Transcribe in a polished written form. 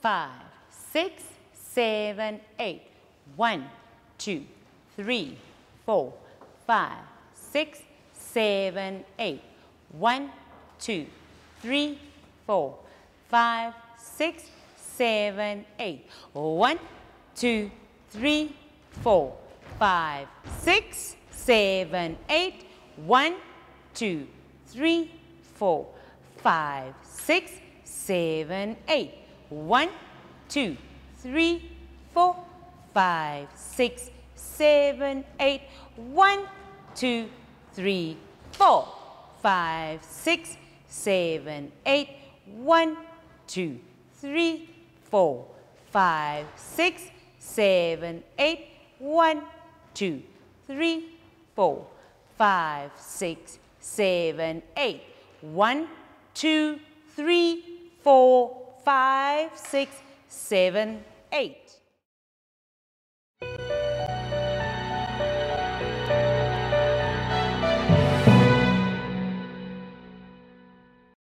5, 6, 7, 8. 1, 2, 3, 4, 5, 6, 7, 8. 1, 2, 3, 4, 5, 6, 7, 8. 1, 2, 3, 4, 5, 6, 7, 8. 1, 2, 3, 4, 5, 6, 7, 8. 1, 2, 3, 4, 5, 6, 7, 8. 1, 2, 3, 4, 5, 6, 7, 8. 1, 2, 3, 4, 5, 6, 7, 8. 1, 2, 3, 4, 5, 6, 7, 8. 1, 2, 3, 4, 5, 6, 7, 8.